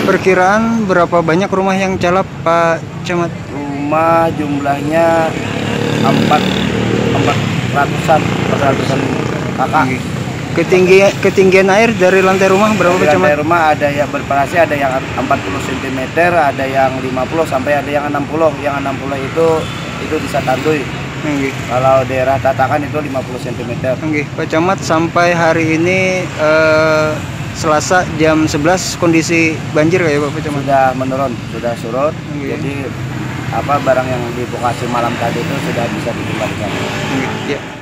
perkiraan berapa banyak rumah yang calap, Pak Camat? Rumah jumlahnya empat ratusan kakak. Ketinggian air dari lantai rumah berapa, Pak Dari Camat? lantai rumah ada yang bervariasi, ada yang 40 cm, ada yang 50 sampai ada yang 60. Yang 60 itu bisa tandui. Kalau daerah Tatakan itu 50 cm. Pak Camat, sampai hari ini Selasa jam 11 kondisi banjir kayak Pak Camat? Sudah menurun, sudah surut. Jadi barang yang di lokasi malam tadi itu sudah bisa dikembalikan. Ya.